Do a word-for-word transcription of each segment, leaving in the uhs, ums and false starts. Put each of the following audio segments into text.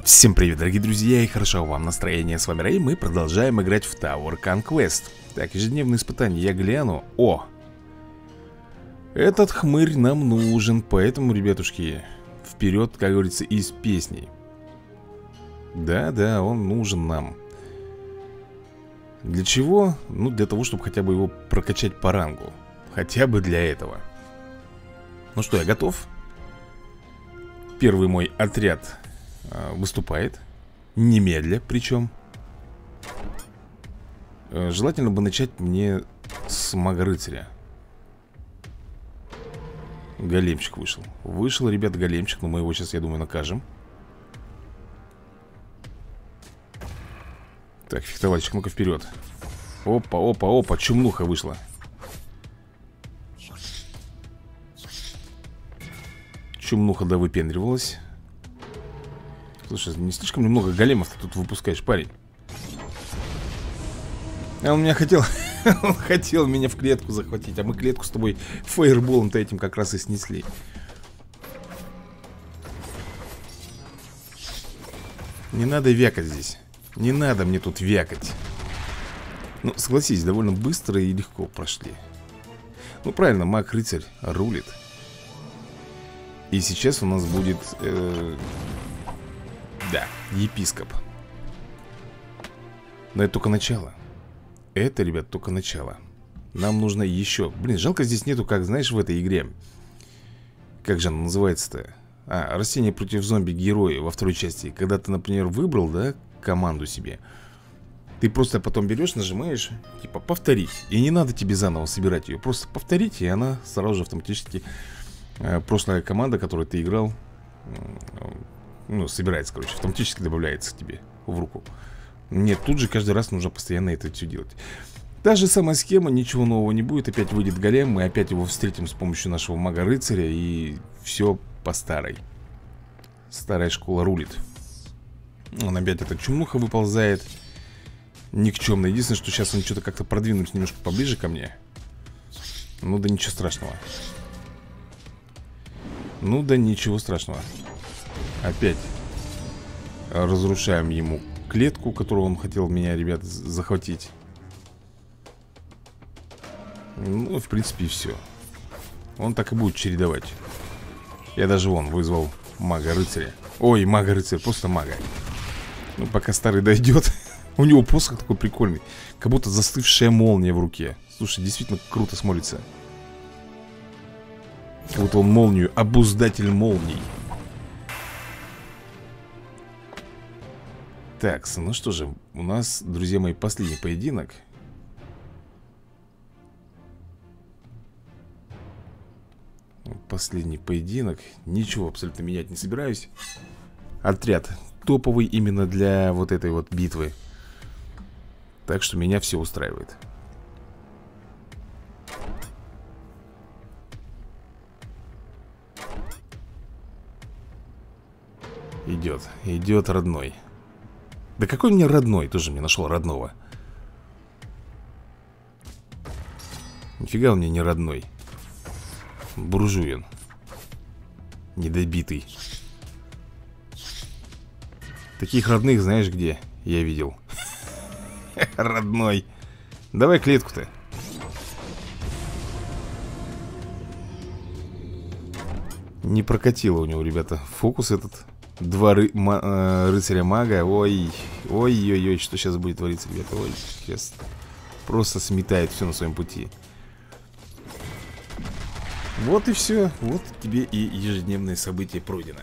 Всем привет, дорогие друзья, и хорошо вам настроение. С вами Рэй, мы продолжаем играть в Tower Conquest. Так, ежедневные испытания, я гляну. О! Этот хмырь нам нужен, поэтому, ребятушки, вперед, как говорится, из песней. Да-да, он нужен нам. Для чего? Ну, для того, чтобы хотя бы его прокачать по рангу. Хотя бы для этого. Ну что, я готов? Первый мой отряд выступает. Немедля причем. Желательно бы начать мне с мага-рыцаря. Големчик вышел. Вышел, ребят, големчик. Но мы его сейчас, я думаю, накажем. Так, фехтовальщик, ну-ка вперед. Опа, опа, опа, чумнуха вышла. Чумнуха, да, выпендривалась. Слушай, не слишком немного големов ты тут выпускаешь, парень. А он меня хотел... Он хотел меня в клетку захватить. А мы клетку с тобой фаерболом-то этим как раз и снесли. Не надо вякать здесь. Не надо мне тут вякать. Ну, согласись, довольно быстро и легко прошли. Ну, правильно, маг-рыцарь рулит. И сейчас у нас будет... Э Да, епископ. Но это только начало. Это, ребят, только начало. Нам нужно еще. Блин, жалко здесь нету, как, знаешь, в этой игре. Как же она называется-то? А, растение против зомби-герои во второй части. Когда ты, например, выбрал, да, команду себе. Ты просто потом берешь, нажимаешь, типа, повторить. И не надо тебе заново собирать ее. Просто повторить, и она сразу же автоматически э, прошлая команда, которую ты играл, э, ну, собирается, короче, автоматически добавляется к тебе в руку. Нет, тут же каждый раз нужно постоянно это все делать. Та же самая схема, ничего нового не будет. Опять выйдет голем, мы опять его встретим с помощью нашего мага-рыцаря. И все по старой. Старая школа рулит. Он опять эта чумнуха выползает. Никчемно. Единственное, что сейчас он что-то как-то продвинулся немножко поближе ко мне. Ну да ничего страшного. Ну да ничего страшного. Опять разрушаем ему клетку, которую он хотел меня, ребят, захватить. Ну, в принципе, и все. Он так и будет чередовать. Я даже вон вызвал мага-рыцаря. Ой, мага-рыцарь, просто мага. Ну, пока старый дойдет. У него посох такой прикольный. Как будто застывшая молния в руке. Слушай, действительно круто смотрится. Как будто он молнию, обуздатель молний. Так, ну что же, у нас, друзья мои, последний поединок. Последний поединок. Ничего абсолютно менять не собираюсь. Отряд топовый именно для вот этой вот битвы. Так что меня все устраивает. Идет, идет родной. Да какой мне родной? Тоже мне нашел родного. Нифига он мне не родной. Буржуин. Недобитый. Таких родных знаешь где? Я видел. Родной. Давай клетку-то. Не прокатило у него, ребята, фокус этот. Два ры э, рыцаря-мага. Ой, ой-ой-ой, что сейчас будет твориться, ребята. Ой, сейчас просто сметает все на своем пути. Вот и все. Вот тебе и ежедневные события пройдено.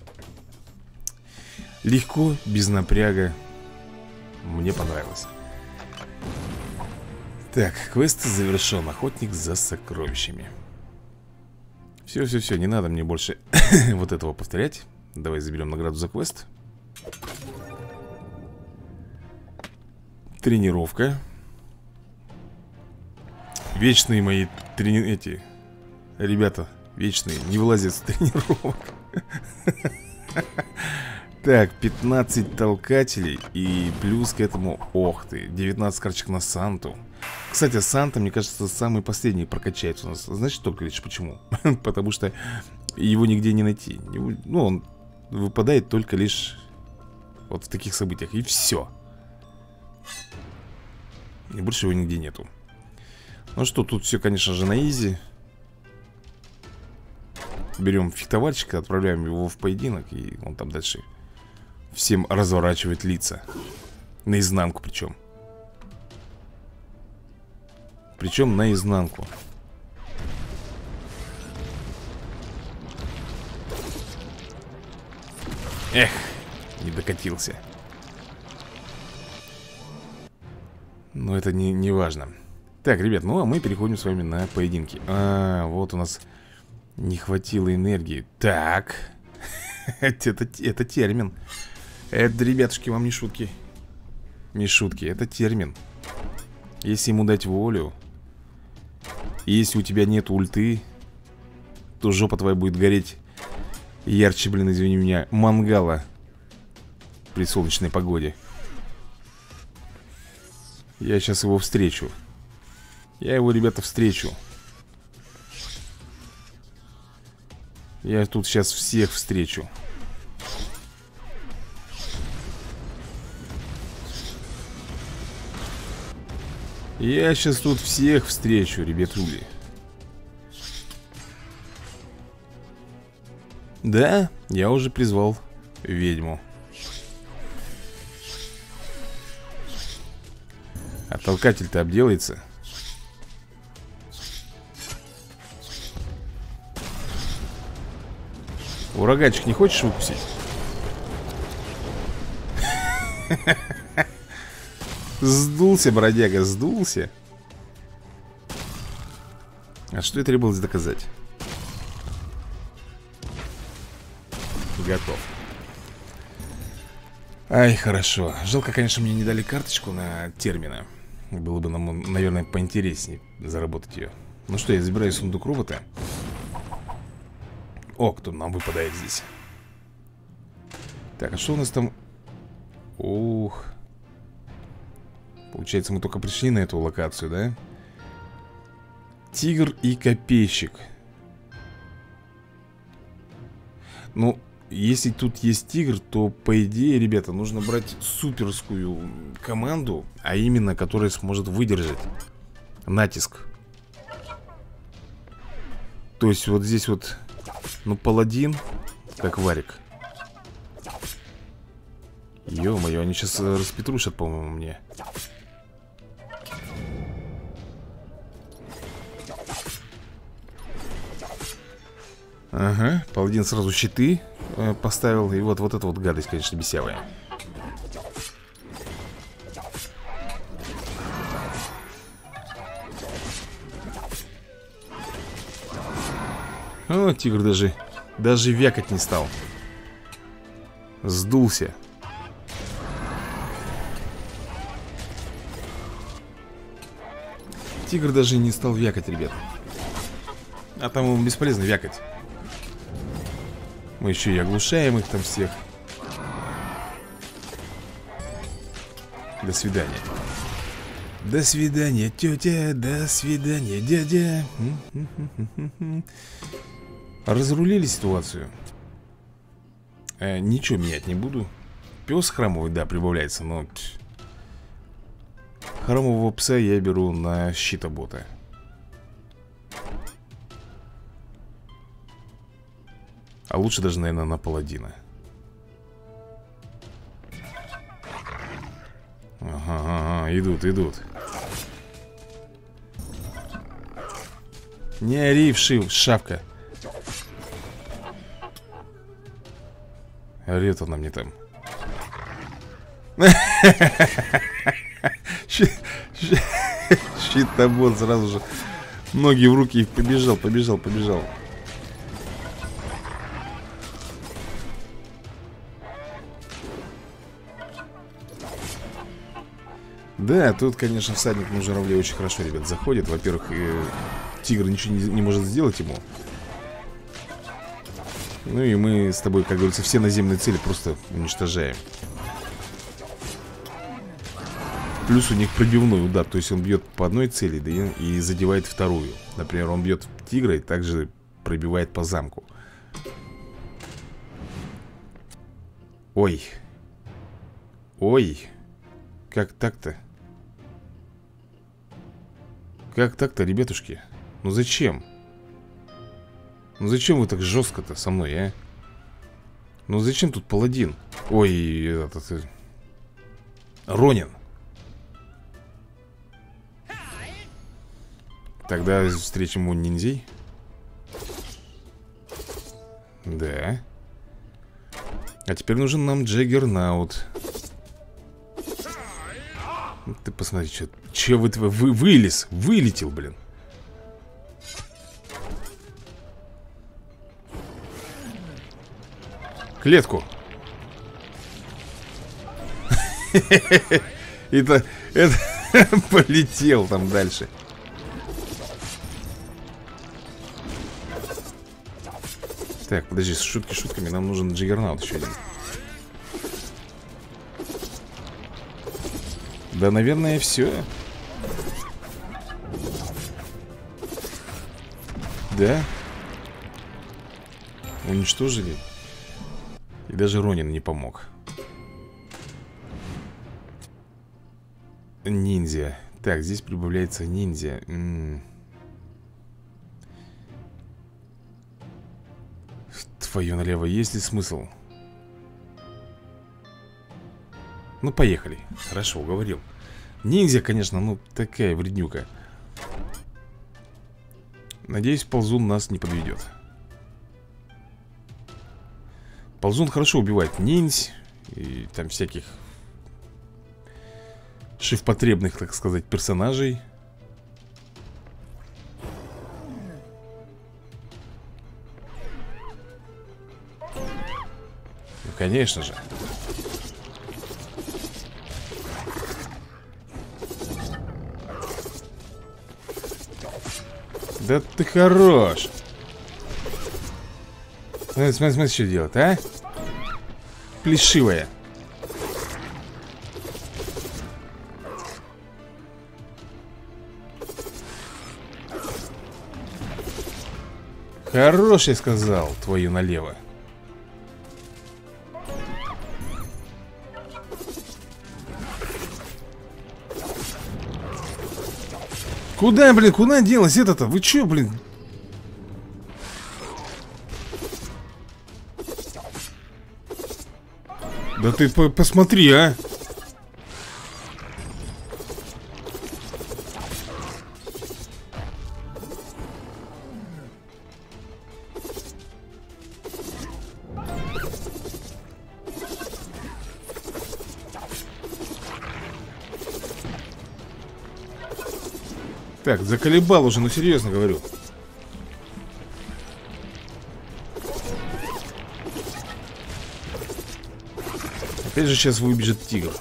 Легко, без напряга. Мне понравилось. Так, квест завершен. Охотник за сокровищами. Все-все-все, не надо мне больше вот этого повторять. Давай заберем награду за квест. Тренировка. Вечные мои трени... эти ребята, вечные, не вылазят с тренировок. Так, пятнадцать толкателей. И плюс к этому, ох ты, девятнадцать карточек на Санту. Кстати, Санта, мне кажется, самый последний прокачается у нас. Знаешь только лишь почему? Потому что его нигде не найти. Ну, он выпадает только лишь Вот в таких событиях. И все. И больше его нигде нету. Ну что, тут все, конечно же, на изи. Берем фехтовальщика, отправляем его в поединок. И он там дальше всем разворачивает лица. Наизнанку причем. Причем наизнанку. Эх, не докатился. Но это не, не важно. Так, ребят, ну а мы переходим с вами на поединки. А, вот у нас не хватило энергии. Так. это, это термин. Это, ребятушки, вам не шутки. Не шутки, это термин. Если ему дать волю, и если у тебя нет ульты, то жопа твоя будет гореть ярче, блин, извини меня, мангала при солнечной погоде. Я сейчас его встречу. Я его, ребята, встречу. Я тут сейчас всех встречу. Я сейчас тут всех встречу, ребятули. Да, я уже призвал ведьму. А толкатель-то обделается. Ураганчик не хочешь выпустить? Сдулся, бродяга, сдулся. А что и требовалось доказать? Готов. Ай, хорошо. Жалко, конечно, мне не дали карточку на термина. Было бы нам, наверное, поинтереснее заработать ее. Ну что, я забираю сундук робота. О, кто нам выпадает здесь. Так, а что у нас там? Ух. Получается, мы только пришли на эту локацию, да? Тигр и копейщик. Ну, если тут есть тигр, то, по идее, ребята, нужно брать суперскую команду, а именно, которая сможет выдержать натиск. То есть вот здесь вот, ну, паладин, как варик. Ё-моё, они сейчас распетрушат, по-моему, мне. Ага, паладин сразу щиты э, поставил. И вот, вот эта вот гадость, конечно, бесявая. О, тигр даже, даже вякать не стал. Сдулся. Тигр даже не стал вякать, ребят. А там ему бесполезно вякать. Мы еще и оглушаем их там всех. До свидания. До свидания, тетя. До свидания, дядя. Разрулили ситуацию. э, Ничего менять не буду. Пес храмовый, да, прибавляется. Но храмового пса я беру на щитобота. А лучше даже, наверное, на паладина. Ага, ага, идут, идут. Не ори, вшив, шавка. Орет она мне там. Щитобот сразу же. Ноги в руки и побежал, побежал, побежал. Да, тут, конечно, всадник на журавле очень хорошо, ребят, заходит. Во-первых, э, тигр ничего не, не может сделать ему. Ну и мы с тобой, как говорится, все наземные цели просто уничтожаем. Плюс у них пробивной удар. То есть он бьет по одной цели, да, и, и задевает вторую. Например, он бьет тигра и также пробивает по замку. Ой. Ой. Как так-то? Как так-то, ребятушки? Ну зачем? Ну зачем вы так жестко-то со мной, а? Ну зачем тут паладин? Ой, этот... Ронин. Тогда встретим у ниндзей. Да. А теперь нужен нам Джаггернаут. Ты посмотри, что... Че вы, вы... Вылез, вылетел, блин. Клетку. Это... Это... Полетел там дальше. Так, подожди, с шутки шутками. Нам нужен Джаггернаут еще один. Да, наверное, все. Да. Уничтожили. И даже Ронин не помог. Ниндзя. Так, здесь прибавляется ниндзя. М-м. Твою налево, есть ли смысл? Ну, поехали. Хорошо, уговорил. Ниндзя, конечно, ну, такая вреднюка. Надеюсь, ползун нас не подведет. Ползун хорошо убивает ниндзь и там всяких шефпотребных, так сказать, персонажей. Ну, конечно же. Да ты хорош. Смотри, смотри, смотри, что делать, а? Плешивая. Хорош, я сказал, твою налево. Куда, блин, куда делась это-то? Вы чё, блин? Да ты по посмотри, а! Так, заколебал уже, ну серьезно говорю. Опять же сейчас выбежит тигр.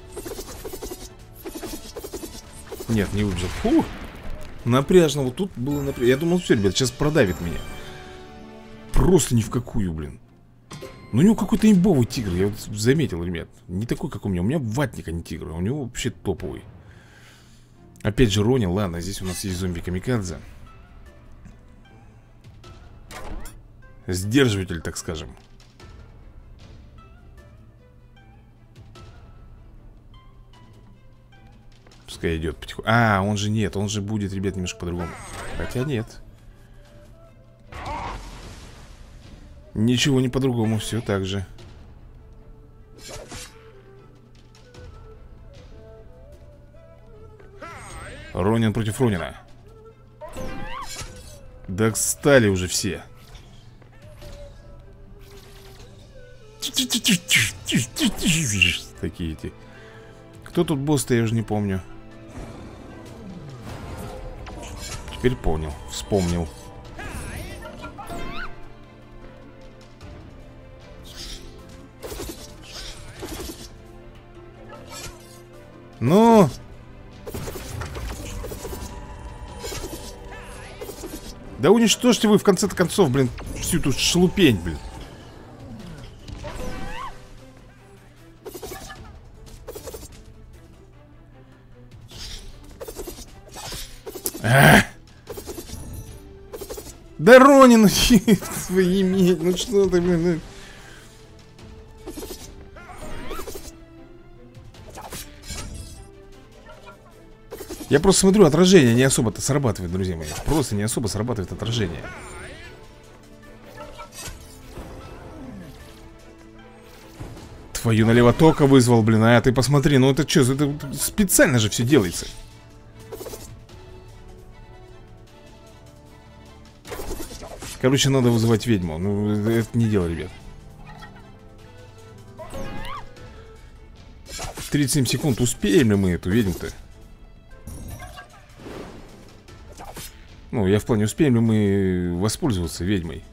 Нет, не выбежит. Фу! Напряжно, вот тут было напряжно. Я думал, все, ребят, сейчас продавит меня. Просто ни в какую, блин. Ну у него какой-то имбовый тигр, я вот заметил, ребят. Не такой, как у меня. У меня ватник, а не тигр. У него вообще топовый. Опять же Ронин, ладно, здесь у нас есть зомби-камикадзе. Сдерживатель, так скажем. Пускай идет потихоньку. А, он же нет, он же будет, ребят, немножко по-другому. Хотя нет. Ничего не по-другому, все так же. Ронин против Ронина. Да встали уже все. Такие эти. Кто тут босс-то, я уже не помню. Теперь понял, вспомнил. Ну... Да уничтожьте вы в конце-то концов, блин, всю эту шелупень, блин. А! Да Ронин, свои медь, ну что ты, блин. Я просто смотрю, отражение не особо-то срабатывает, друзья мои. Просто не особо срабатывает отражение. Твою налево тока вызвал, блин. А ты посмотри, ну это что, это специально же все делается. Короче, надо вызывать ведьму. Ну, это не дело, ребят. тридцать семь секунд. Успеем ли мы эту ведьму-то? Ну, я в плане, успеем ли мы воспользоваться ведьмой?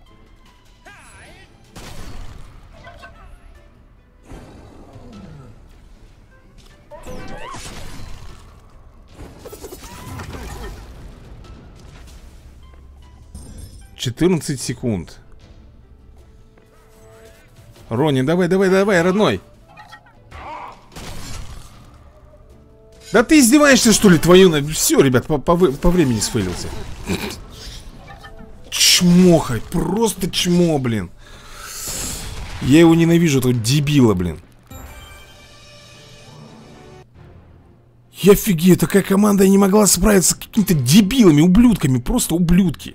четырнадцать секунд. Ронни, давай, давай, давай, родной. Да ты издеваешься, что ли, твою... Все, ребят, по, по, по времени сфейлился. Чмохай, просто чмо, блин. Я его ненавижу, этого дебила, блин. Я офигею, такая команда не могла справиться с какими-то дебилами, ублюдками, просто ублюдки.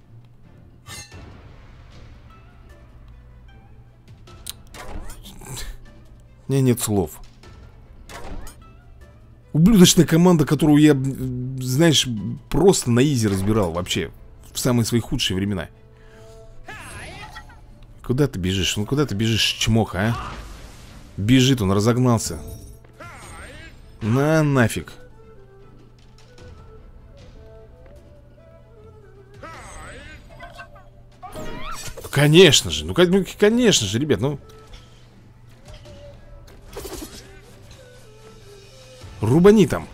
У меня нет слов. Ублюдочная команда, которую я, знаешь, просто на изи разбирал вообще. В самые свои худшие времена. Куда ты бежишь? Ну куда ты бежишь, чмоха, а? Бежит, он разогнался. На нафиг. Конечно же, ну конечно же, ребят, ну... Рубани там.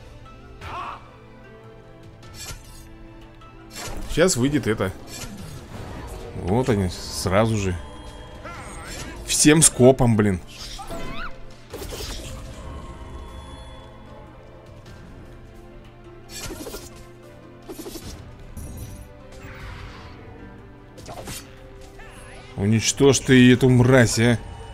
Сейчас выйдет это. Вот они, сразу же. Всем скопом, блин. Уничтожь ты эту мразь, а.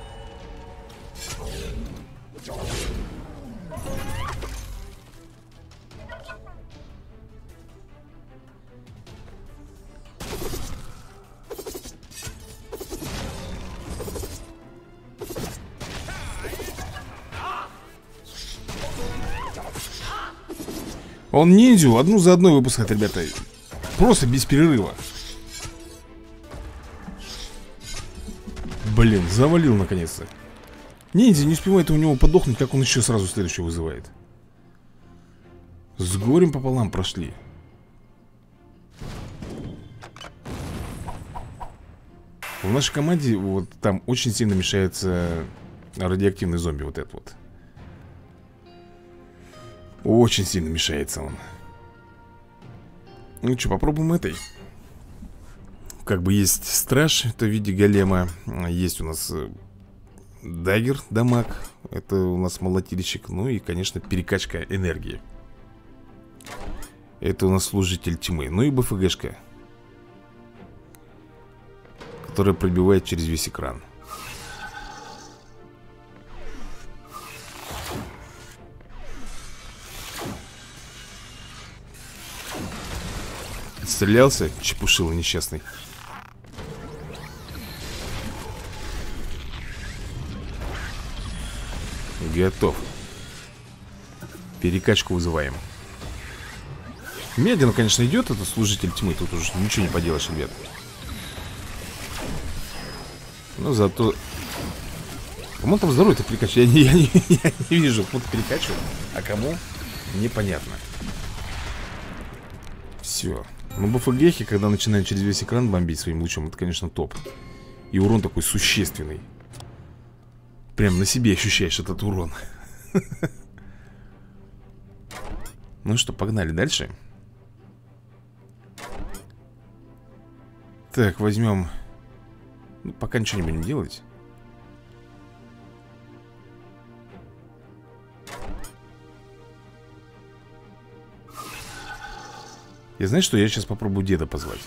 Он ниндзю одну за одной выпускает, ребята. Просто без перерыва. Блин, завалил наконец-то. Ниндзя не успевает у него подохнуть, как он еще сразу следующего вызывает. С горем пополам прошли. В нашей команде вот там очень сильно мешается радиоактивный зомби, вот этот вот. Очень сильно мешается он. Ну что, попробуем этой. Как бы есть страж, это в виде голема. Есть у нас даггер, дамаг. Это у нас молотильщик. Ну и, конечно, перекачка энергии. Это у нас служитель тьмы. Ну и БФГшка, которая пробивает через весь экран. Стрелялся, чепушил несчастный. Готов. Перекачку вызываем. Медленно, конечно, идет этот служитель тьмы. Тут уже ничего не поделаешь, ребят. Но зато... Кому там здоровье-то перекачивает? Я, я, я, я не вижу, кому-то перекачивает. А кому? Непонятно. Все. Ну, БФГхи, когда начинают через весь экран бомбить своим лучом, это, конечно, топ. И урон такой существенный. Прям на себе ощущаешь этот урон. Ну что, погнали дальше. Так, возьмем. Ну, пока ничего не будем делать. Я знаю, что я сейчас попробую деда позвать.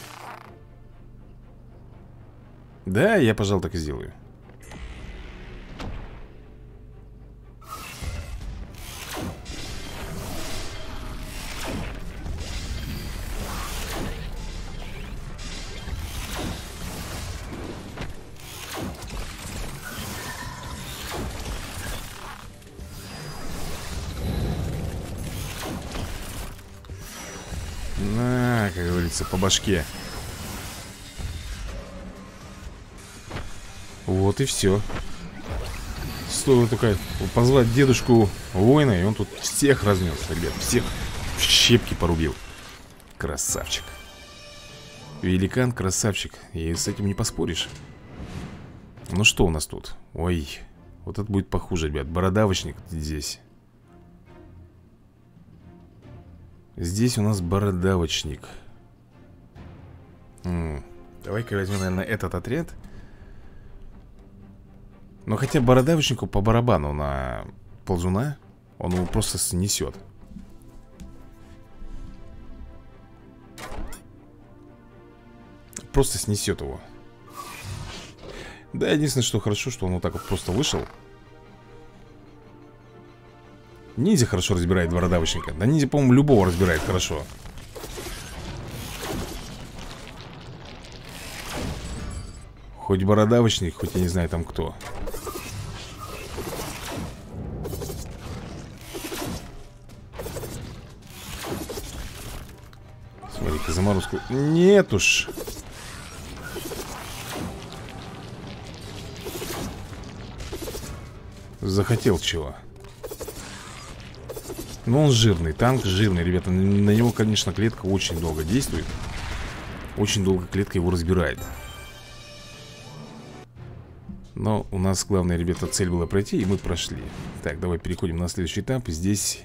Да, я, пожалуй, так и сделаю. говорится, по башке. Вот и все. Стоило только позвать дедушку воина, и он тут всех разнес, ребят. Всех в щепки порубил. Красавчик. Великан, красавчик. И с этим не поспоришь. Ну что у нас тут? Ой, вот это будет похуже, ребят. Бородавочник здесь. Здесь у нас бородавочник. М-м. Давай-ка возьмем, наверное, этот отряд. Но хотя бородавочнику по барабану на ползуна. Он его просто снесет. Просто снесет его. Да, единственное, что хорошо, что он вот так вот просто вышел. Ниндзя хорошо разбирает бородавочника. Да ниндзя, по-моему, любого разбирает хорошо. Хоть бородавочник, хоть я не знаю там кто. Смотри-ка, заморозку. Нет уж. Захотел чего. Но он жирный, танк жирный, ребята. На него, конечно, клетка очень долго действует. Очень долго клетка его разбирает. Но у нас главная, ребята, цель была пройти, и мы прошли. Так, давай переходим на следующий этап. Здесь...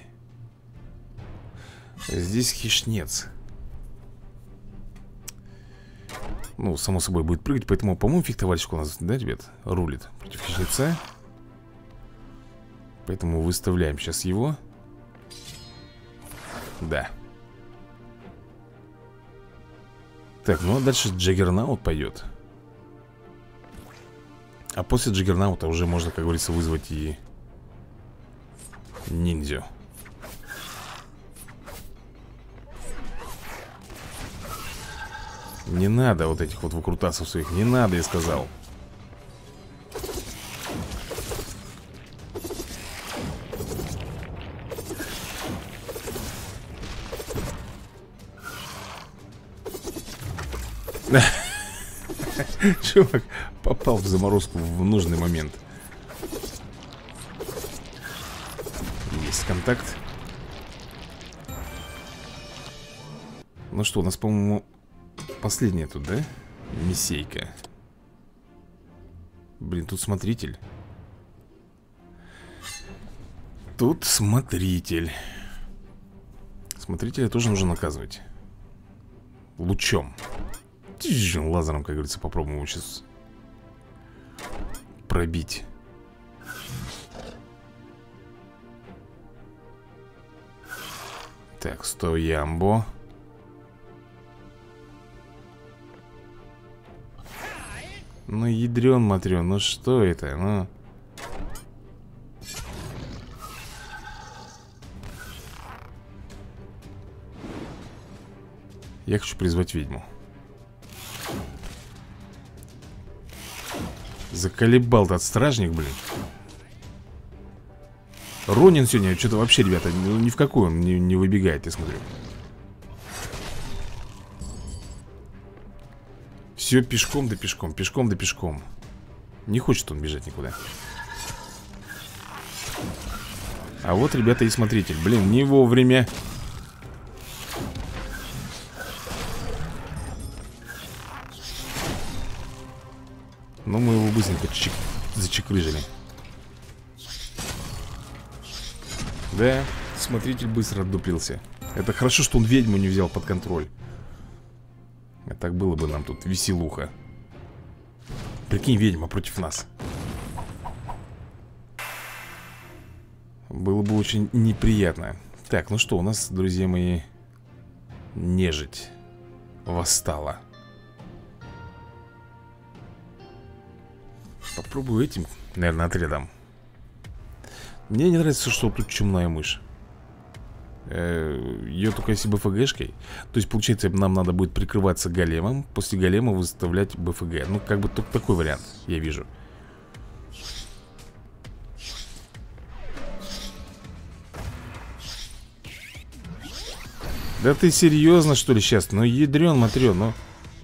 Здесь хищнец. Ну, само собой, будет прыгать. Поэтому, по-моему, фехтовальщик у нас, да, ребят, рулит против хищнеца. Поэтому выставляем сейчас его. Да. Так, ну а дальше Джаггернаут пойдет. А после Джаггернаута уже можно, как говорится, вызвать и ниндзю. Не надо вот этих вот выкрутасов своих. Не надо, я сказал. Чувак попал в заморозку в нужный момент. Есть контакт. Ну что, у нас, по-моему, последняя тут, да? Миссейка. Блин, тут смотритель. Тут смотритель. Смотрителя тоже нужно наказывать. Лучом. Лазером, как говорится, попробуем его сейчас пробить. Так, сто ямбо. Ну, ядрен, матрен, ну что это, ну... Я хочу призвать ведьму. Заколебал этот стражник, блин. Ронин сегодня что-то вообще, ребята, ни в какую он не, не выбегает, я смотрю. Все пешком да пешком, пешком да пешком. Не хочет он бежать никуда. А вот, ребята, и смотритель. Блин, не вовремя. Но мы его быстренько чик... зачекрыжили. Да, смотритель быстро отдуплился. Это хорошо, что он ведьму не взял под контроль. А так было бы нам тут веселуха. Прикинь, ведьма против нас. Было бы очень неприятно. Так, ну что, у нас, друзья мои, нежить восстала. Попробую этим, наверное, отрядом. Мне не нравится, что тут чумная мышь. Ее только если БФГшкой. То есть, получается, нам надо будет прикрываться големом. После голема выставлять БФГ. Ну, как бы только такой вариант, я вижу. Да ты серьезно, что ли, сейчас? Ну, ядрен, матрен, ну.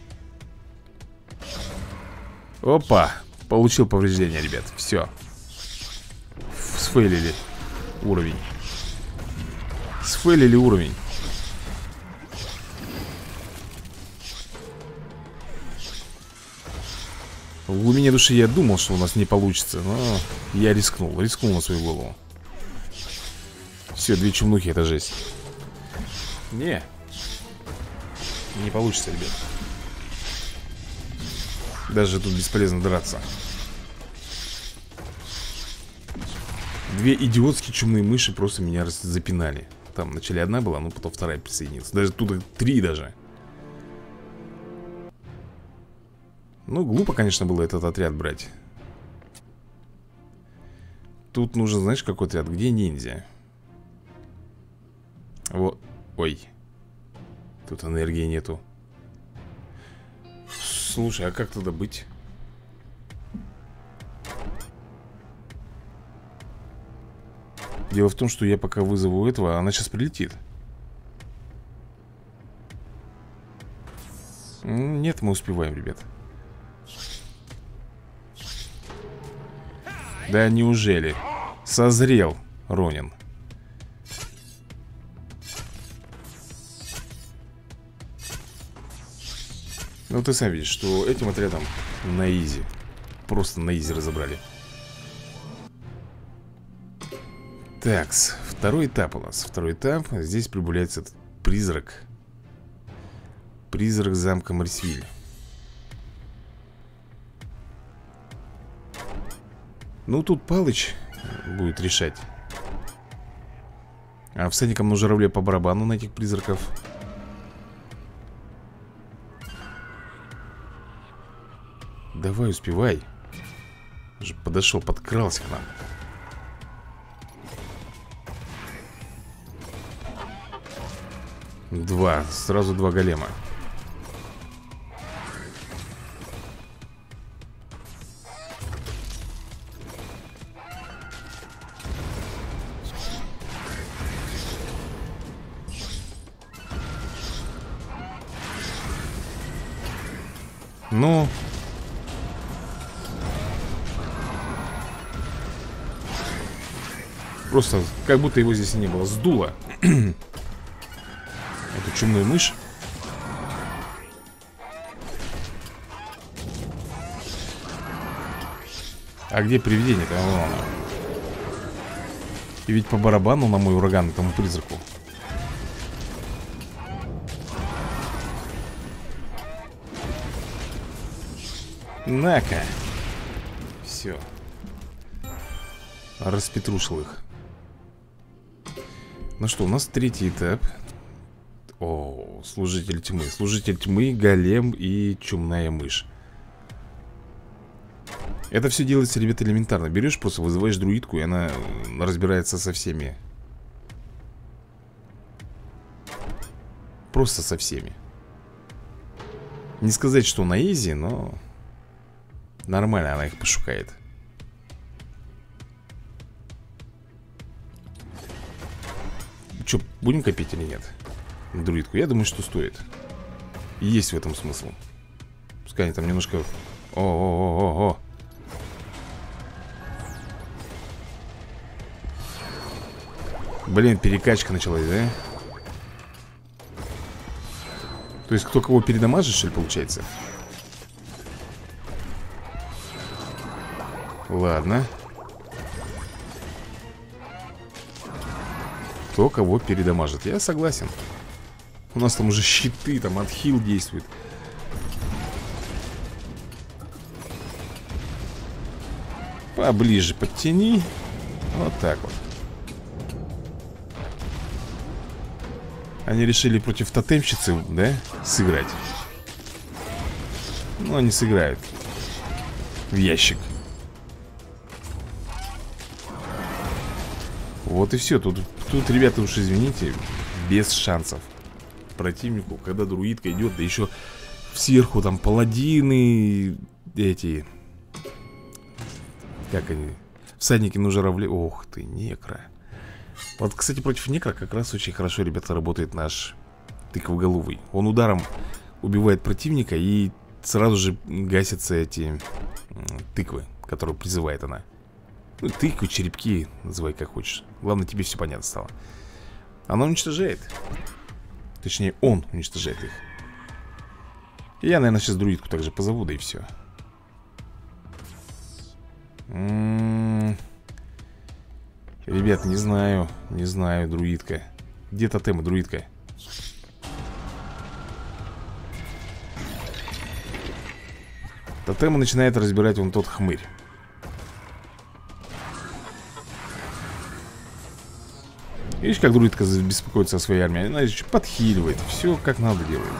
Опа. Получил повреждение, ребят. Все. Сфейлили уровень. Сфейлили уровень. В глубине души я думал, что у нас не получится, но я рискнул. Рискнул на свою голову. Все, две чумнухи, это жесть. Не. Не получится, ребят. Даже тут бесполезно драться. Две идиотские чумные мыши просто меня запинали. Там вначале одна была, но потом вторая присоединилась. Даже тут три даже. Ну, глупо, конечно, было этот отряд брать. Тут нужен, знаешь, какой отряд? Где ниндзя? Вот. Ой. Тут энергии нету. Слушай, а как тогда быть? Дело в том, что я пока вызову этого, она сейчас прилетит. Нет, мы успеваем, ребят. Да неужели? Созрел Ронин. Ну ты сам видишь, что этим отрядом на изи. Просто на изи разобрали. Такс, второй этап у нас. Второй этап, здесь прибавляется этот призрак. Призрак замка Марсвиль. Ну тут Палыч будет решать. А всадникам нужно журавле по барабану на этих призраков. Давай, успевай. Уже подошел, подкрался к нам. Два, сразу два голема. Ну... Просто как будто его здесь и не было. Сдуло. Эту чумную мышь. А где привидение-то? Вон оно. И ведь по барабану на мой ураган, этому призраку. На-ка. Все. Распетрушил их. Ну что, у нас третий этап. О, служитель тьмы. Служитель тьмы, голем и чумная мышь. Это все делается, ребята, элементарно. Берешь, просто вызываешь друидку, и она разбирается со всеми. Просто со всеми. Не сказать, что на изи, но нормально она их пошукает. Че, будем копить или нет? Друидку, я думаю, что стоит. Есть в этом смысл. Пускай они там немножко... О-о-о-о-о. Блин, перекачка началась, да? То есть кто кого передамажит, что ли, получается? Ладно. Кто кого передамажит, я согласен. У нас там уже щиты, там отхил действует. Поближе подтяни. Вот так вот. Они решили против тотемщицы, да, сыграть. Ну, они сыграют. В ящик. Вот и все. Тут, тут, ребята, уж извините, без шансов противнику, когда друидка идет, да еще сверху там паладины, эти, как они, всадники на журавле. Ох ты, некро. Вот, кстати, против некро как раз очень хорошо, ребята, работает наш Тыквоголовый. Он ударом убивает противника, и сразу же гасятся эти тыквы, которые призывает она. Ну, тыквы, черепки, называй как хочешь. Главное, тебе все понятно стало. Она уничтожает. Точнее, он уничтожает их. И я, наверное, сейчас друидку также позову, да и все. М-м-м. Ребят, не знаю. Не знаю, друидка. Где тотемы, друидка? Тотемы начинает разбирать вон тот хмырь. Видишь, как друидка беспокоится о своей армии? Она еще подхиливает. Все как надо делает.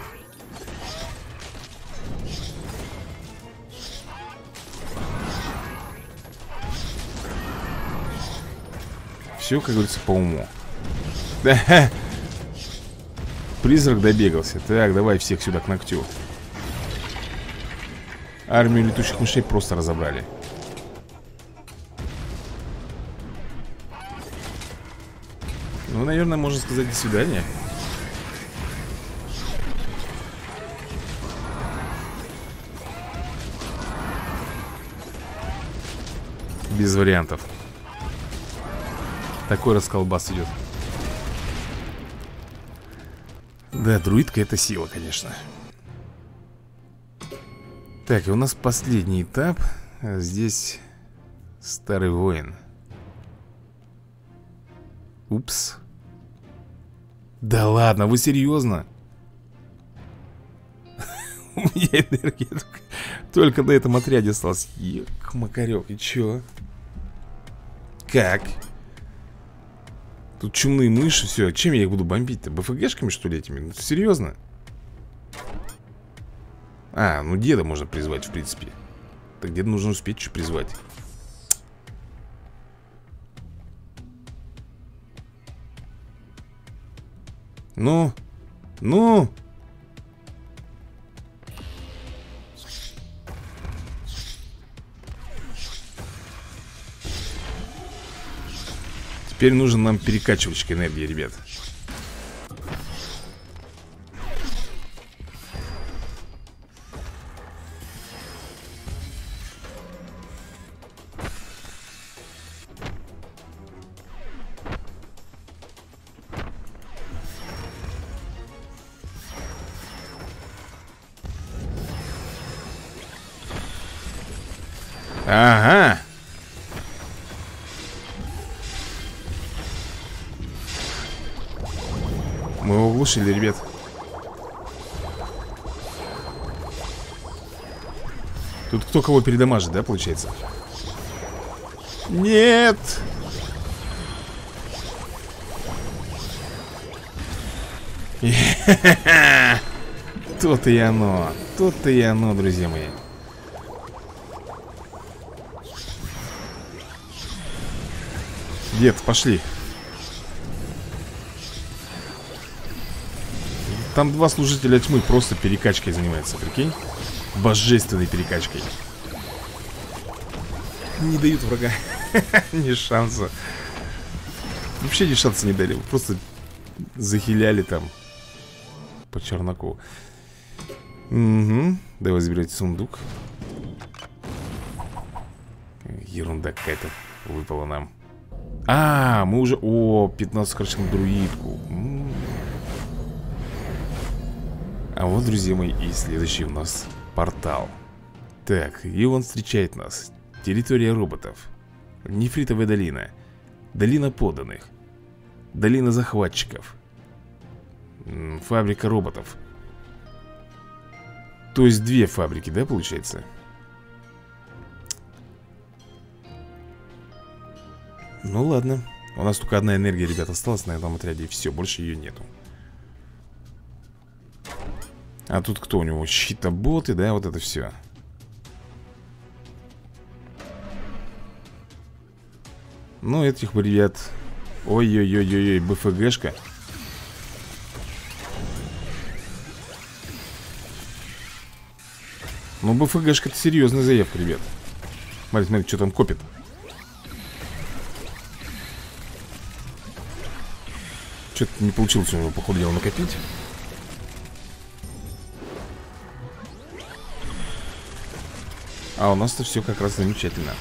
Все, как говорится, по уму. Да. Призрак добегался. Так, давай всех сюда к ногтю. Армию летучих мышей просто разобрали. Ну, наверное, можно сказать до свидания. Без вариантов. Такой расколбас идет. Да, друидка это сила, конечно. Так, и у нас последний этап. Здесь старый воин. Упс. Да ладно, вы серьезно? У меня энергия только, только на этом отряде осталась. Ек, макарек, и чё? Как? Тут чумные мыши, все. Чем я их буду бомбить-то? БФГшками, что ли, этими? Ну, серьезно? А, ну деда можно призвать, в принципе. Так деда нужно успеть что призвать. Ну, ну. Теперь нужен нам перекачивачка энергии, ребят. Ага. Мы его оглушили, ребят. Тут кто кого передамажит, да, получается? Нет! То-то и оно. То-то и оно, друзья мои. Дед, пошли. Там два служителя тьмы просто перекачкой занимаются, прикинь. Божественной перекачкой. Не дают врага. Ни шанса. Вообще ни шанса не дали. Просто захиляли там по черноку. Угу. Давай заберете сундук. Ерунда какая-то выпала нам. А, мы уже... О, пятнадцать хороших на друидку. М -м -м. А вот, друзья мои, и следующий у нас портал. Так, и он встречает нас. Территория роботов. Нефритовая долина. Долина подданных. Долина захватчиков. М, Фабрика роботов. То есть две фабрики, да, получается? Ну ладно. У нас только одна энергия, ребят, осталась на этом отряде. И все, больше ее нету. А тут кто у него? Щитоботы, да, вот это все. Ну, этих бы, ребят. Ой-ой-ой-ой-ой, БФГшка. Ну, БФГшка это серьезная заявка, ребят. Смотри, смотри, что там копит. Что-то не получилось у него, по ходу дела, накопить. А у нас-то все как раз замечательно.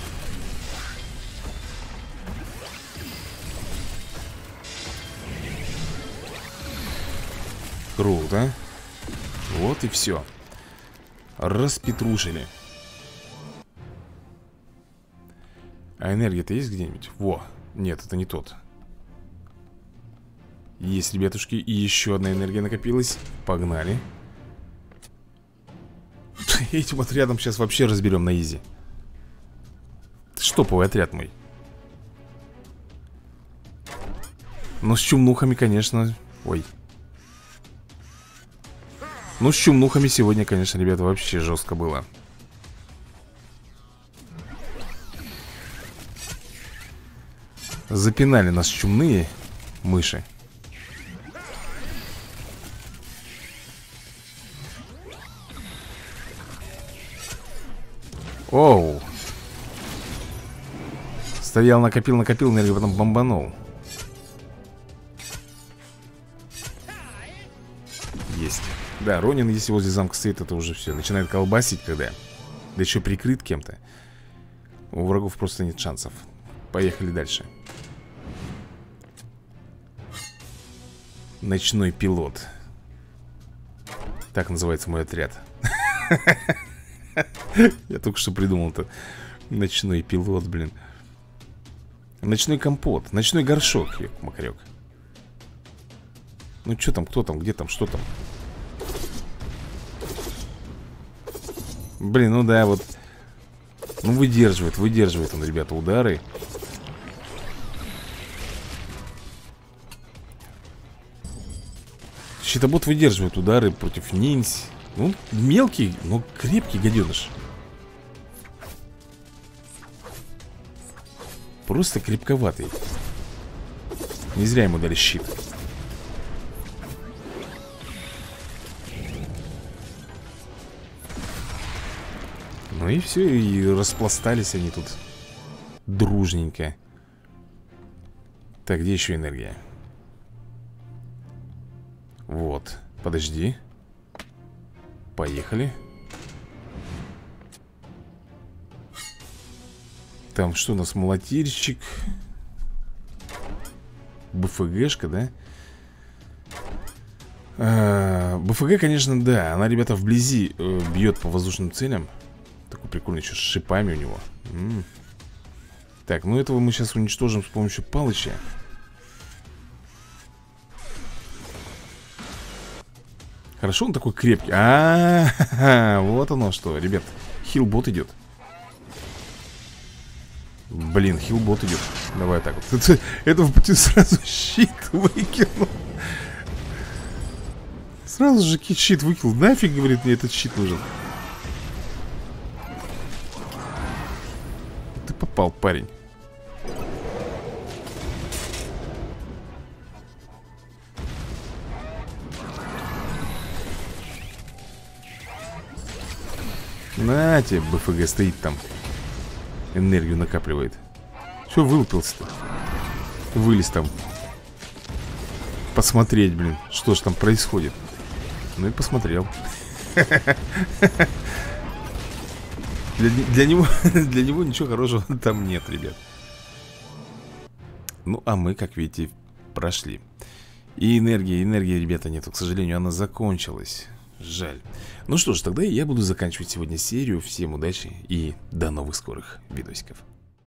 Круто. Вот и все. Распетрушили. А энергия-то есть где-нибудь? Во, нет, это не тот. Есть, ребятушки, и еще одна энергия накопилась. Погнали. Этим отрядом сейчас вообще разберем на изи. Штоповый отряд мой. Но с чумнухами, конечно. Ой. Ну, с чумнухами сегодня, конечно, ребята, вообще жестко было. Запинали нас чумные мыши. Оу. Стоял, накопил, накопил энергию, потом бомбанул. Есть. Да, Ронин, если возле замка стоит, это уже все. Начинает колбасить, когда. Да еще прикрыт кем-то. У врагов просто нет шансов. Поехали дальше. Ночной пилот. Так называется мой отряд. Я только что придумал-то. Ночной пилот, блин. Ночной компот. Ночной горшок, макарек. Ну что там, кто там, где там, что там? Блин, ну да, вот. Ну выдерживает, выдерживает он, ребята, удары. Щитобот выдерживает удары против ниндзь. Ну, мелкий, но крепкий гаденыш. Просто крепковатый. Не зря ему дали щит. Ну и все, и распластались они тут дружненько. Так, где еще энергия? Вот, подожди. Поехали. Там что у нас, молотильщик? БФГшка, да? А, БФГ, конечно, да. Она, ребята, вблизи э, бьет по воздушным целям. Такой прикольный, еще с шипами у него. М-м. Так, ну этого мы сейчас уничтожим с помощью палыча. Хорошо, он такой крепкий. А-а-а, вот оно что, ребят. Хилбот идет. Блин, хилбот идет. Давай так вот. Это, это в пути сразу щит выкинул. Сразу же щит выкинул. Нафиг, говорит, мне этот щит нужен. Ты попал, парень. На тебе, БФГ стоит там. Энергию накапливает. Че вылупился-то? Вылез там. Посмотреть, блин, что ж там происходит. Ну и посмотрел. Для, для него, для него ничего хорошего там нет, ребят. Ну, а мы, как видите, прошли. И энергии, энергии, ребята, нету. К сожалению, она закончилась. Жаль. Ну что ж, тогда я буду заканчивать сегодня серию. Всем удачи и до новых скорых видосиков.